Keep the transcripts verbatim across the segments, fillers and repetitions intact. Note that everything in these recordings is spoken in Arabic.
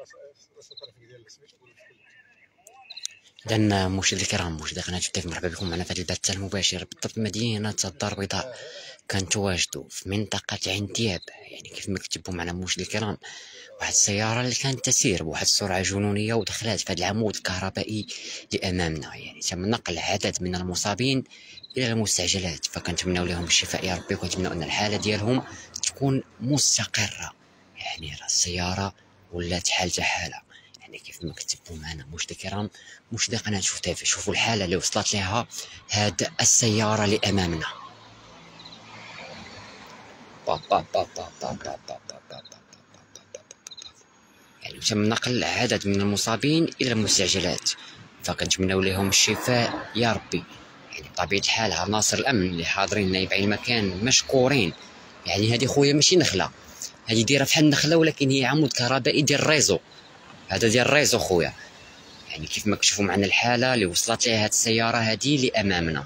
إذن مشاهدينا الكرام، مشاهدي قناة فتاك، مرحبا بكم معنا في هذا البث المباشر. بالضبط مدينة الدار البيضاء كنتواجدوا في منطقة عين دياب. يعني كيف ما كتبوا معنا مشاهدينا الكرام، واحد السيارة اللي كانت تسير بواحد السرعة جنونية ودخلات في هذا العمود الكهربائي اللي أمامنا. يعني تم نقل عدد من المصابين إلى المستعجلات، فكنتمناو لهم الشفاء يا ربي، وكنتمناو أن الحالة ديالهم تكون مستقرة. يعني راه السيارة ولات حالتها حالة. يعني كيف ما كتبوا معنا مشاهدينا الكرام، مشاهدي قناة فتاك، شوفوا الحالة اللي وصلت لها هاد السيارة اللي أمامنا. با با با با با با با با با با. يعني تم نقل عدد من المصابين إلى المستعجلات، فكنتمناو لهم الشفاء يا ربي. يعني بطبيعة الحال عناصر الأمن اللي حاضرين نايب على المكان مشكورين. يعني هذه خويا ماشي نخلة، هذه دايرة بحال النخلة، ولكن هي عمود كهربائي ديال الريزو. هذا ديال الريزو خويا. يعني كيف ما كتشوفوا معنا الحالة اللي وصلت لها هاد السيارة هذه اللي أمامنا.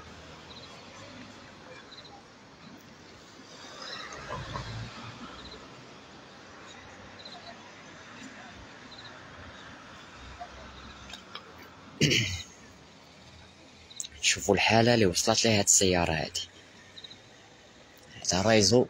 شوفوا الحالة اللي وصلت لها هاد السيارة هذه. هذا ريزو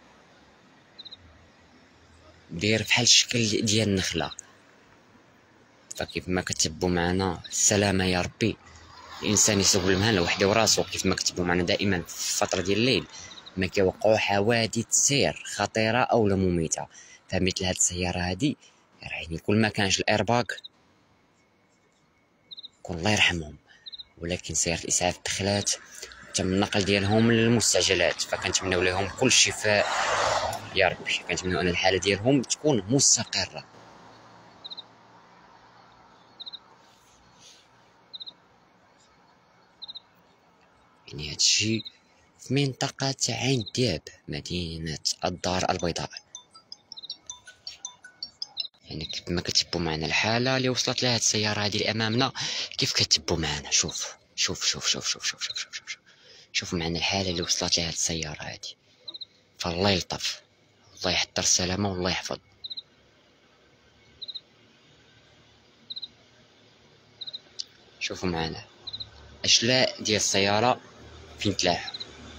داير بحال الشكل ديال النخلة. فكيف ما كتبوا معنا السلامة يا ربي. الإنسان يسوق المهنة وحده وراسو. كيف ما كتبوا معنا دائما في الفترة ديال الليل ما كيوقعوا حوادث سير خطيرة أو مميتة. فمثل هاد السيارة هادي، يعني كل ما كانش الإيرباغ كون الله يرحمهم، ولكن سيارة الإسعاف دخلات تم النقل ديالهم للمستعجلات. فكنتمناو لهم كل الشفاء يا ربي، كنتمناو أن الحالة ديالهم تكون مستقرة. يعني هادشي في منطقة عين دياب، مدينة الدار البيضاء. يعني كيف ما كتبوا معنا الحالة اللي وصلت لها هاد السيارة هادي اللي أمامنا. كيف كتبوا معنا، شوف شوف شوف شوف شوف شوف شوف شوف شوف شوفوا معنا الحالة اللي وصلت لها هاد السيارة هادي. فالله يلطف، الله يحضر السلامة والله يحفظ. شوفوا معنا أشلاء ديال السيارة فين تلاحوا.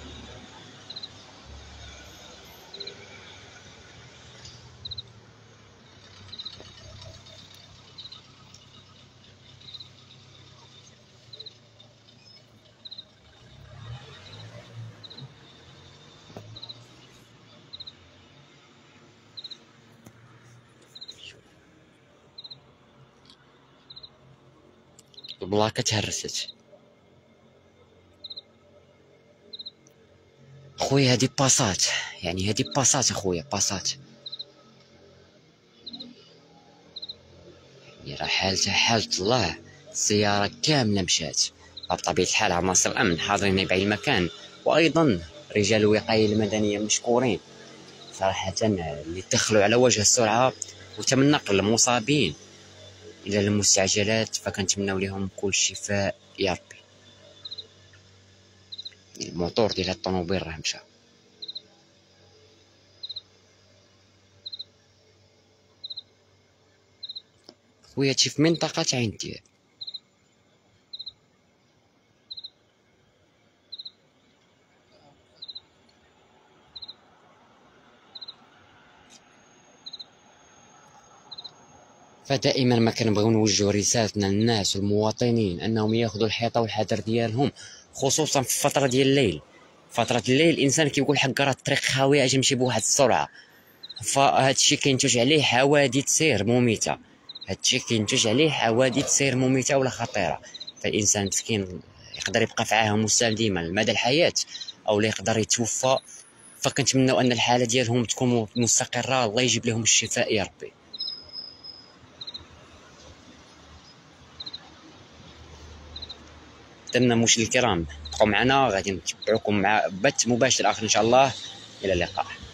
البلاكة تهرست. خويا هادي باسات، يعني هادي باسات اخويا، باسات. يعني راه حالتها حالة الله، السيارة كاملة مشات. بطبيعة الحال عناصر الأمن حاضرين بعين المكان، وأيضا رجال الوقاية المدنية مشكورين صراحة، اللي دخلوا على وجه السرعة وتم نقل المصابين إلى المستعجلات. فكنتمناو لهم كل الشفاء يا ربي. الموتور ديال هاد الطوموبيل راه مشى. خويا هادشي في منطقة عين دياب. فدائما ما كنبغيو نوجهوا رسالتنا للناس والمواطنين انهم ياخذوا الحيطه والحذر ديالهم، خصوصا في الفتره ديال الليل. فتره الليل الانسان كيقول حق راه الطريق خاويه، اجي نمشي بواحد السرعه. فهاد الشيء كينتج عليه حوادث سير مميته. هاد الشيء كينتج عليه حوادث سير مميته ولا خطيره. فالانسان مسكين يقدر يبقى في عاهه مستديمه لمدى الحياه، او لا يقدر يتوفى. فكنتمناو ان الحاله ديالهم تكون مستقره، الله يجيب لهم الشفاء يا ربي. إذن مشاهدينا الكرام، بقوا معنا، غادي نتبعوكم مع بث مباشر آخر إن شاء الله. إلى اللقاء.